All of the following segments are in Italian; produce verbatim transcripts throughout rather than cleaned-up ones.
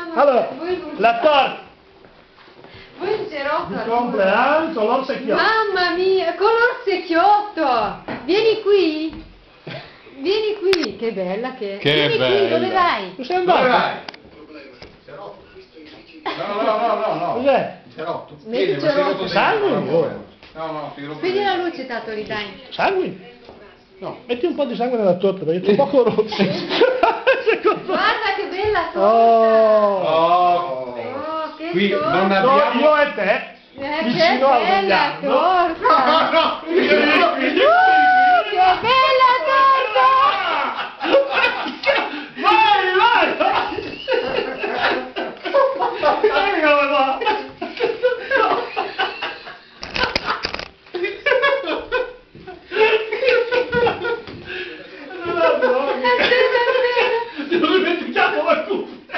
Allora, la torta. Voi il cerotto. Di compleanno con l'orsecchiotto. Mamma mia, con l'orsecchiotto. Vieni qui. Vieni qui. Che bella che è. Che Vieni bella. qui, dove vai? Tu sei Dove andato? vai? No, no, no, no, no. Cos'è? Cerotto. Metti Tieni, ma sei cerotto. rotto Sangue? dentro. No, no, sei rotto Spegni la dentro. luce, Tatori, dai. Sangue? No, metti un po' di sangue nella torta perché è un poco rotto. Secondo me. Guarda che bella torta. Oh. Oh. Oh, che Qui torta. non No, abbiamo... io e te. Eh, che vicino al bella Gagliardo. torta. No, no, Uh, che bella torta. Vai, vai, vai! Vai come va! Non dimentichiamo la cuffia!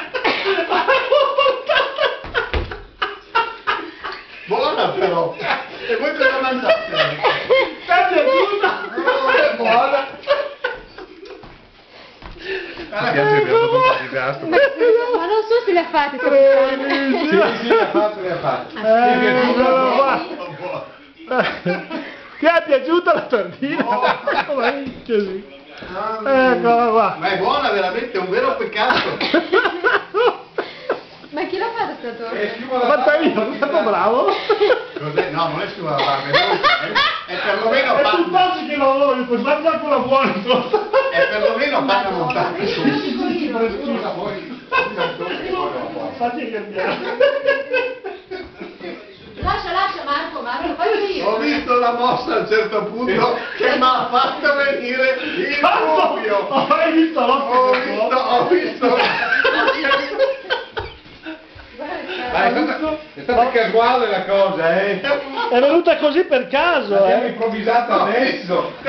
Buona però! E voi cosa mangiate? È piaciuta? Oh, è buona! Mi piace che è stato un disastro. Ma, ma non so se le ha fatte, capitano. Sì, sì, le ha fatto, le ha fatto. Eh, Mi è guarda piaciuta? qua. Ti è piaciuta la tortina? Ma minchia sì. Eccola qua. Ma è buona veramente, è un vero peccato. Ma chi l'ha fatta sta torta? È schiuma L'ho da fatta barba. io, sono stato bravo. Cos'è? No, non è schiuma da barba, è, è, è perlomeno È più panna. facile che lavori, puoi fare anche una buona torta. È perlomeno panna montata. Scusa, poi. Fatti cambiare. Lascia, lascia Marco, Marco, fai io. Ho visto la mossa a un certo punto che mi ha fatto venire il dubbio. Ho mai visto Ho l'occhio? visto, ho visto. Dai, è stata, è stata casuale la cosa, eh. È venuta così per caso, L'abbiamo eh. improvvisata adesso.